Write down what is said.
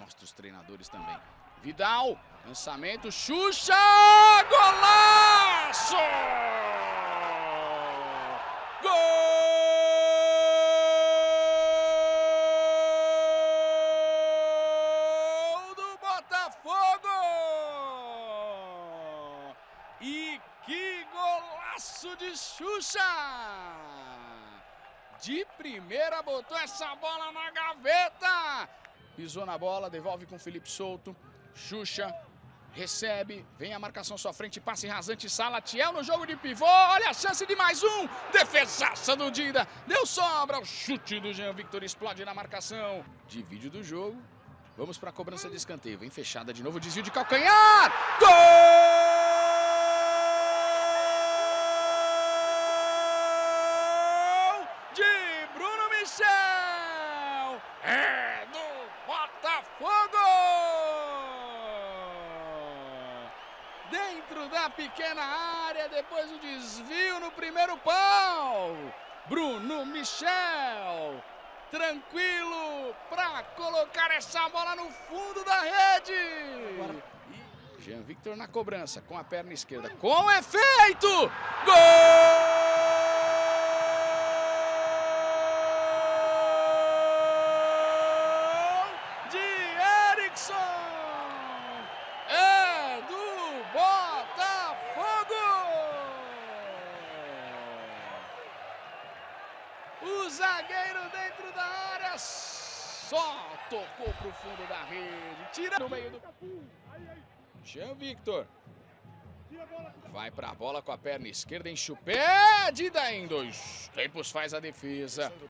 mostra os treinadores também. Vidal, lançamento, Xuxa, golaço! Gol do Botafogo! E que golaço de Xuxa! De primeira botou essa bola na gaveta. Pisou na bola, devolve com Felipe Souto. Xuxa recebe, vem a marcação sua frente, passe rasante, Salatiel no jogo de pivô. Olha a chance de mais um. Defesaça do Dida. Deu sobra. O chute do Jean Victor explode na marcação. Divide do jogo. Vamos para a cobrança de escanteio. Vem fechada de novo, desvio de calcanhar. Gol! É do Botafogo! Dentro da pequena área, depois do desvio no primeiro pau. Bruno Michel, tranquilo para colocar essa bola no fundo da rede. E Jean Victor na cobrança, com a perna esquerda, com efeito! Gol! É do Botafogo! O zagueiro dentro da área só tocou pro fundo da rede, tira no meio do Jean Victor. Vai pra bola com a perna esquerda, enche o pé, Dida em 2 tempos faz a defesa.